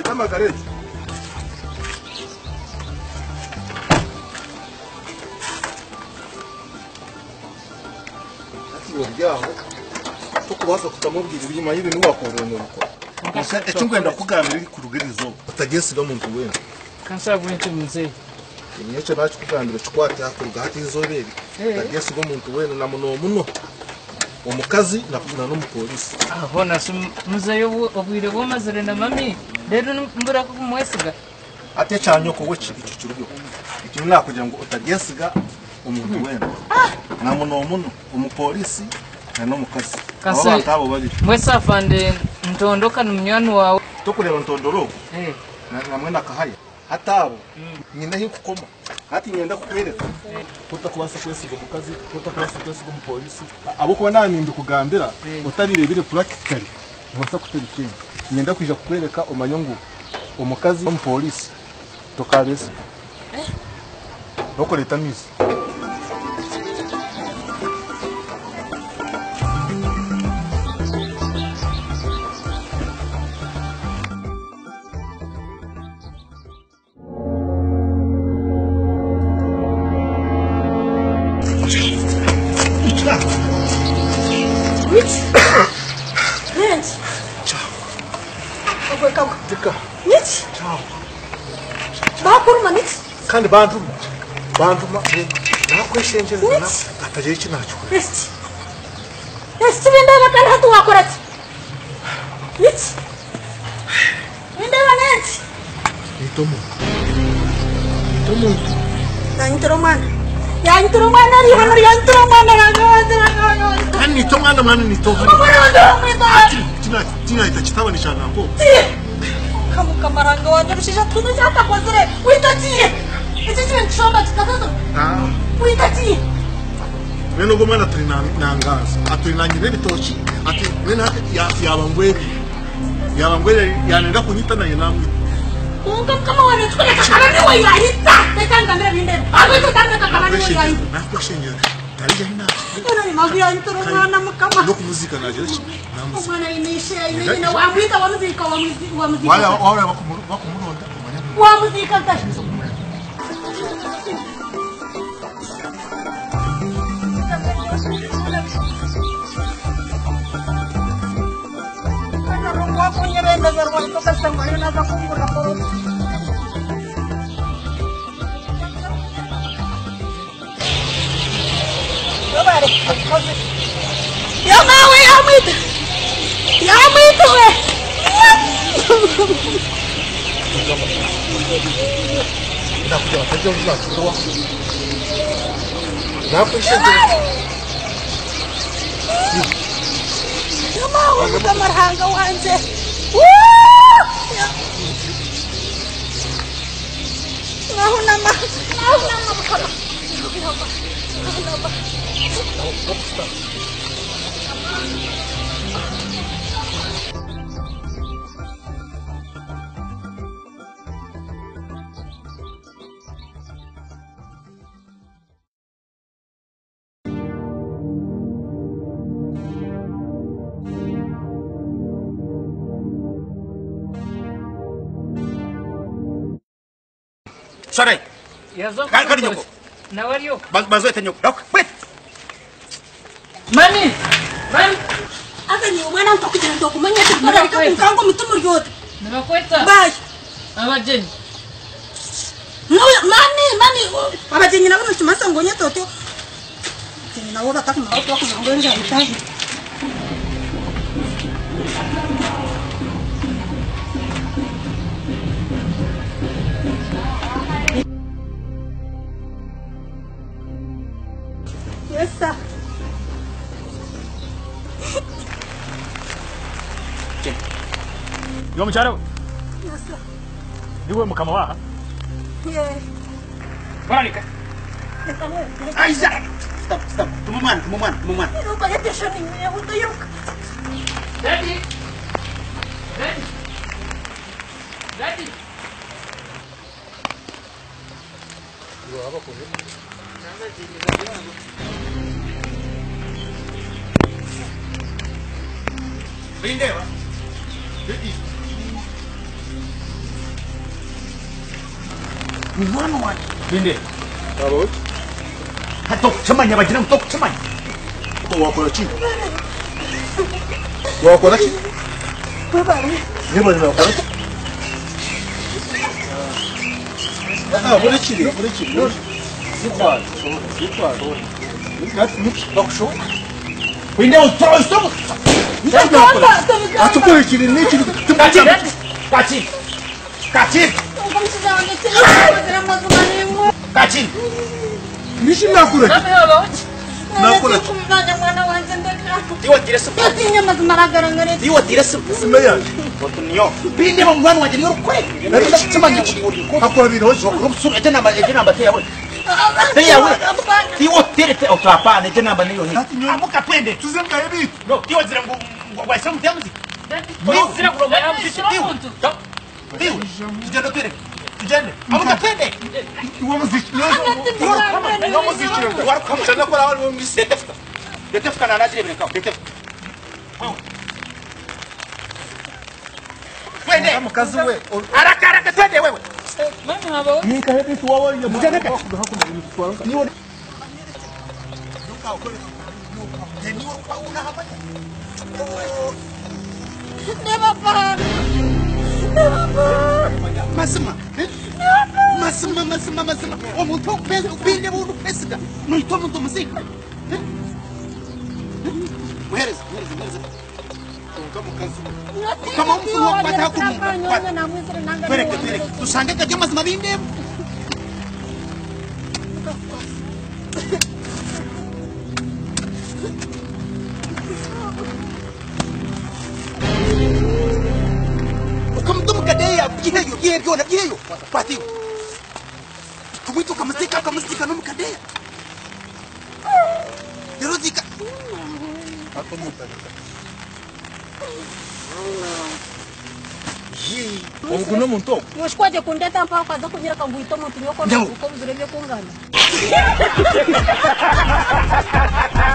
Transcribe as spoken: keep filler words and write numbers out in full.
Margarete. Ati uryango tukubaza kutamubwira ibyuma y'ibintu wakoreye uko. Icyo ngwenda kuganira ku rugerizo utagesiga mu nzu wenda. Kansa bwinshi muzee. Imyeche bacu kuganira chikwati hakuruga hati izobere. Utagesiga mu nzu wenda na muno muno. Omukazi na n'umupolisi. Aho naso muzee obwire bo mazere na mami. Rero mbura ko kumwesiga. Ate cyanyo ko wechi icyo kirubyo. Icyo nakugira ngo utagesiga umuntu wenda. Na muno muno umupolisi na n'umukazi. Kansa abo babiri. Mwese afande ntondoka n'umnyani wawe. Tokureba ntondoro. Eh. Namwe nakahaya. Hatabo. Nyina hikukoma. Hati nyenda kukwereka. Kutakubasa kwesiga umukazi, kutakubasa kwesiga umupolisi. Abo kuba nanindu kugambira utarirebire practically. Mwasa kuterikenya. Nyenda kwija kukwereka umanyongo umukazi n'umupolisi. Tokabese. Eh. Noko leta misi. Kandi bantu bantu nakweshenjeza na ataje iki nacho esti esti binde bakana hatu wakorati nit binde baneti itomo itomo ya intro mana ya intro mana ri hano ya intro mana na kandi itomo mana mana ni to tina tina itachitaba nishana hapo kamu kamaranga wanyorushisha tunu chata kwazire witatie Iti nchomba tukatoto. Ah. Witati. Meno gomana trina nangaza. Atrina nyire bitochi. Ati mena ya yabangweri. Yabangweri yanenda kunyita na yenamwe. Unga kama wane tukole kakana ni wa yahita. Tekanga mbele binde. Awe tutanga kakana ni wa yahita. Na kweshenje. Tarija hina. Ona ni magia ntoro mwana mukama. Ndoku muzika na jeshi. Na mwana inisha ina wa mwita wa muzika wa muzika wa muzika. Wala wala wakumuru wakumuronda. Wa muzika kashi. Aku nyerenda garwan ko kasang ngayon na ako mura ko. Babare, ya mawe ya mito. Ya mito eh. Ina kuja tajyo za chukua. Na kushenje. Ya mawe mutamarhanga wanje. Nahu nama, nahu nama bakala. Nahu nama. Sorry. Yazo. Kali nyoko. Na wario. Baz bazoete nyoko. Dok. Wait. Mami. Mami. Aka ni umwana mtakujana ndo kumanya tukora bikango mitumu yote. Nimekweta. Bye. Abajeni. No, mami, mami. Abajeni na bano chimasa ngonya toto. Tini na woga takuma watu wako ngonja itaji. Yes, sir. Yo mcharo. Yes, sir. Niwe mukama waha. Yeah. Baranika. Aiza. Stop, stop. Tumuman, tumuman, tumuman. Ino ba yete shani ni uto yok. Daddy. Daddy. Daddy. Yo hapa kwa Bindewa. Dedi. ni mwana wanjye Binde. Abo. hato chamanya bagira ngo chamanya Ko wakora ki? Wakora ki? Babari. Niba ni wakora ki? Ah, bore ki? Bore ki? Yitwa. Yitwa. Ngati ni bakusho. Binde utro stop Atukore ki ni ki? kachi kachi kachi Ukamsiza wange tena kuzira mazumani. kachi Nishi nakura ki? Mami baba uchi. Nakora. Kumfanya mwana wangu ndeka. iwo direse Ati nyama zmaragara ngare. iwo direse Simeya. otunyo binde mu mwana wanjye niyo kwe nabyo chamanya ko Hakora birojo. rubsu ete namba ete namba te yawe te yawe iwo direte otapa ete namba niyo he amuka twende Tuzemka yebi. no iwo zira ngo waisa mutamuzi Zira kuroga ya msisi muntu. iwo tugende twende tugende amuka twende Iwo muziki. no muziki warukamuza nakora wali mu setefka detefka na najire beka detefka twende Mukazi we. haraka haraka twende wewe Mami baba uchi. Nika yebi tuwawo ya Mujane ka. Hakuna ni tutwanga. niwo Never far. Never far. masima masima masima masima omuntu okupesa ubinde buntu pesida noito omuntu musika muhereza muhereza muhereza kama mtu wakupata hakumu twereke twereke tusange kajya mazima binde ukamdumu kadeya giheyo giheyo na giheyo patiyo kumwito kamasika kamasika no mukadeya derozika Ubwo no muntu. Mushikwaje kundeta mpaka kaza kunyira kanguito muntu nyoko Nyawo. uko muzurebe kungana.